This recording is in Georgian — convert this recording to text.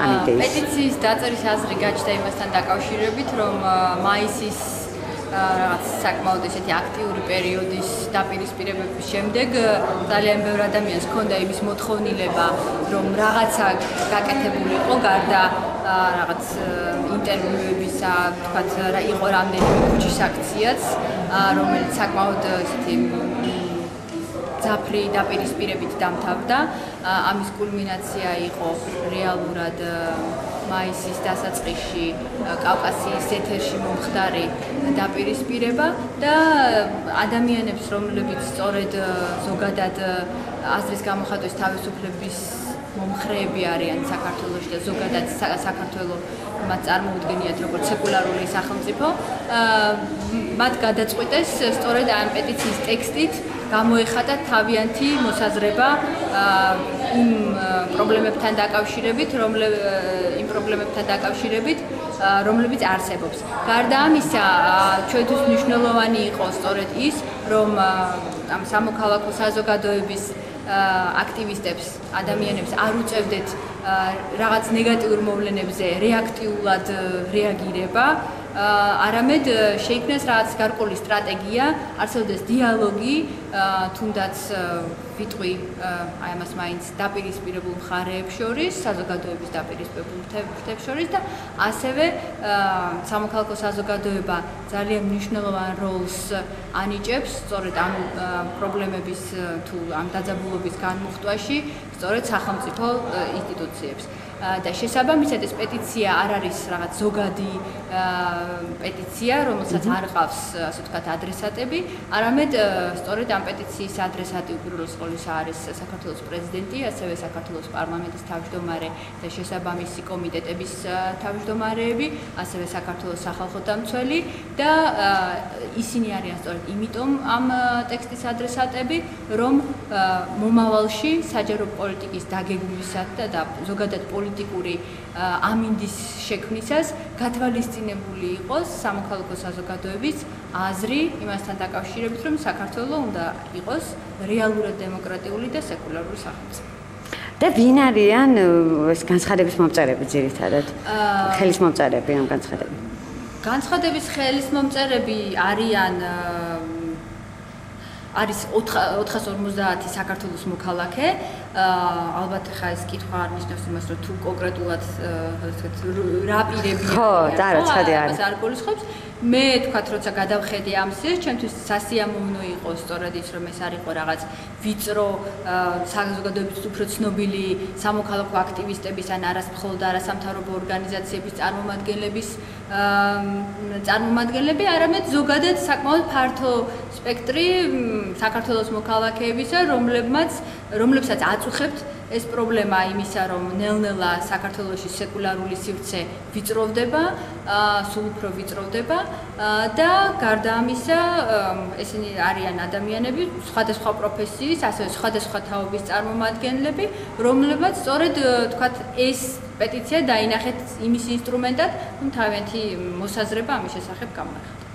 ქვეყანი იდეის. პეტიციის დაწერის აზრი გაჩნდა იმასთან დაკავშირებით, რომ მაისის რაღაც საკმაოდ ესეთი აქტიური პერიოდის დაპირისპირებების შემდეგ ძალიან ბევრ ადამიანს ჰქონდა იმის მოთხოვნილება, რომ რაღაცა გაკეთებული იყო გარდა რაღაც ინტერვიუებისა, თქვათ, იყო რამდენიმე ქუჩის აქციაც, რომელიც საკმაოდ ესეთი ძაფრი დაპირისპირებით დამთავრდა. ამის კულმინაცია იყო რეალურად მაისის დასაწყისში კავკასიის ეთერში მომხდარი დაპირისპირება და ადამიანებს, რომლებიც სწორედ ზოგადად აზრის გამოხატვის თავისუფლების მომხრეები არიან საქართველოში და ზოგადად საქართველო მათ წარმოუდგენიათ როგორც სეკულარული სახელმწიფო, მათ გადაწყვიტეს სწორედ ამ პეტიციის ტექსტით გამოეხატა თავიანთი მოსაზრება იმ პრობლემებთან დაკავშირებით, რომლებიც არსებობს. გარდა ამისა, ჩვენთვის მნიშვნელოვანი იყო სწორედ ის, რომ ამ სამოქალაქო საზოგადოების აქტივისტებს, ადამიანებს არ უწევდეთ რაღაც ნეგატიურ მოვლენებზე რეაქტიულად რეაგირება, არამედ შეიქმნეს რაღაც გარკვეული სტრატეგია, არსებობდეს დიალოგი, თუნდაც ვიტყვი აი ამას მაინც დაპირისპირებულ მხარეებს შორის, საზოგადოების დაპირისპირებულ მხარეებს შორის და ასევე სამოქალაქო საზოგადოება ძალიან მნიშვნელოვან როლს ანიჭებს სწორედ ამ პრობლემების თუ ამ დაძაბულობის განმუხტვაში, სწორედ სახელმწიფო ინსტიტუციებს. და შესაბამისად ეს პეტიცია არ არის რაღაც ზოგადი პეტიცია, რომელსაც არ ყავს, ასე ვთქვათ, ადრესატები, არამედ სწორედ ამ პეტიციის ადრესატი უპირველეს ყოვლისა არის საქართველოს პრეზიდენტი, ასევე საქართველოს პარლამენტის თავმჯდომარე და შესაბამისი კომიტეტების თავმჯდომარეები, ასევე საქართველოს სახალხო დამცველი და ისინი არიან სწორედ იმიტომ ამ ტექსტის ადრესატები, რომ მომავალში საჯარო პოლიტიკის დაგეგმვისას და ზოგადად პოლიტიკური ამინდის შექმნისას გათვალისწინებული იყოს სამოქალაქო საზოგადოების აზრი იმასთან დაკავშირებით, რომ საქართველო უნდა იყოს რეალურად დემოკრატიული და სეკულარული სახელმწიფო. და ვინ არიან ეს განცხადების მომწერები ძირითადად? ხელის მომწერები ამ განცხადების. განცხადების ხელის მომწერები არის 450 საქართველოს მოქალაქე. ალბათ ხა ეს კითხვა არ ნიშნავს იმას, რომ თუ კონკრეტულად რა პირებია. ხო, და რა ცხადი არის. არ გულისხმობს. მე თქვათ, როცა გადავხედე ამ სიეს, ჩემთვის სასიამოვნო იყო სწორედ ის, რომ ეს არ იყო რაღაც ვიწრო საზოგადოების უფრო ცნობილი სამოქალაქო აქტივისტების ან არასამთავრობო და არასამთავრობო ორგანიზაციების წარმომადგენლები, არამედ ზოგადად საკმაოდ ფართო სპექტრი საქართველოს მოქალაქეებისა, რომლებსაც აწუხებთ ეს პრობლემა იმისა, რომ ნელ-ნელა საქართველოში სეკულარული სივრცე ვიწროვდება, სულ უფრო ვიწროვდება და გარდა ამისა, ესენი არიან ადამიანები სხვადასხვა პროფესიის, ასევე სხვადასხვა თაობის წარმომადგენლები, რომლებსაც სწორედ თქვათ ეს პეტიცია დაინახეთ იმის ინსტრუმენტად, რომ თავიანთი მოსაზრება ამის შესახებ გამოეხატათ.